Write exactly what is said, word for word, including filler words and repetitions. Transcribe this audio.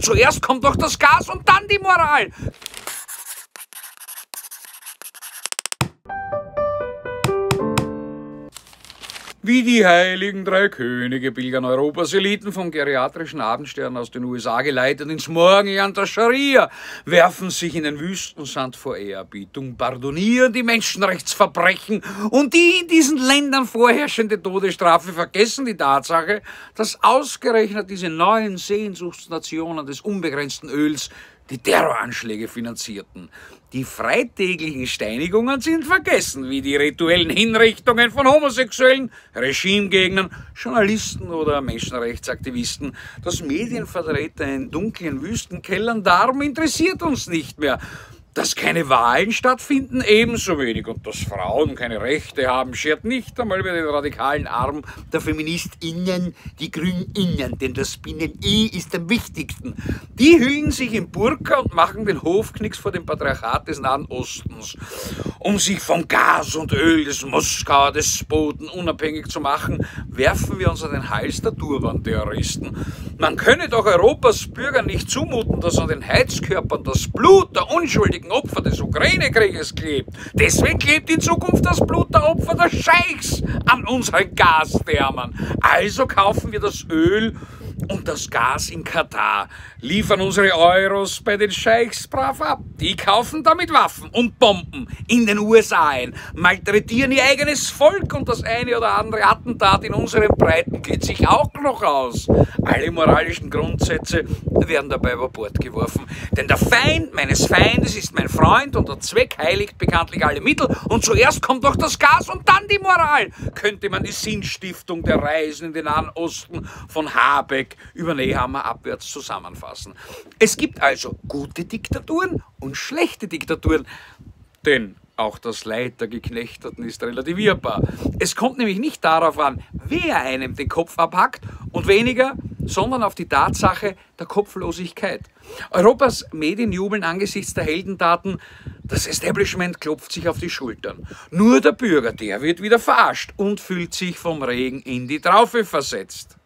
zuerst kommt doch das Gas und dann die Moral. Wie die heiligen drei Könige pilgern Europas Eliten vom geriatrischen Abendstern aus den U S A geleitet ins Morgenland der Scharia, werfen sich in den Wüstensand vor Ehrerbietung, pardonieren die Menschenrechtsverbrechen und die in diesen Ländern vorherrschende Todesstrafe vergessen die Tatsache, dass ausgerechnet diese neuen Sehnsuchtsnationen des unbegrenzten Öls die Terroranschläge finanzierten. Die freitäglichen Steinigungen sind vergessen, wie die rituellen Hinrichtungen von Homosexuellen, Regimegegnern, Journalisten oder Menschenrechtsaktivisten. Das Medienvertreter in dunklen Wüstenkellern, darum interessiert uns nicht mehr. Dass keine Wahlen stattfinden, ebenso wenig. Und dass Frauen keine Rechte haben, schert nicht einmal über den radikalen Arm der FeministInnen, die GrünInnen, denn das Binnen-I ist am wichtigsten. Die hüllen sich in Burka und machen den Hofknicks vor dem Patriarchat des Nahen Ostens. Um sich vom Gas und Öl des Moskauer Despoten unabhängig zu machen, werfen wir uns an den Hals der Turban-Terroristen. Man könne doch Europas Bürgern nicht zumuten, dass an den Heizkörpern das Blut der unschuldigen Opfer des Ukraine-Krieges klebt. Deswegen klebt in Zukunft das Blut der Opfer der Scheichs an unseren Gasthermen. Also kaufen wir das Öl und das Gas in Katar, liefern unsere Euros bei den Scheichs brav ab. Die kaufen damit Waffen und Bomben in den U S A ein, malträtieren ihr eigenes Volk und das eine oder andere Attentat in unseren Breiten geht sich auch noch aus. Alle moralischen Grundsätze werden dabei über Bord geworfen. Denn der Feind meines Feindes ist mein Freund und der Zweck heiligt bekanntlich alle Mittel. Und zuerst kommt doch das Gas und dann die Moral. Könnte man die Sinnstiftung der Reisen in den Nahen Osten von Habeck über Nehammer abwärts zusammenfassen. Es gibt also gute Diktaturen und schlechte Diktaturen, denn auch das Leid der Geknechteten ist relativierbar. Es kommt nämlich nicht darauf an, wer einem den Kopf abhackt und weniger, sondern auf die Tatsache der Kopflosigkeit. Europas Medien jubeln angesichts der Heldentaten, das Establishment klopft sich auf die Schultern. Nur der Bürger, der wird wieder verarscht und fühlt sich vom Regen in die Traufe versetzt.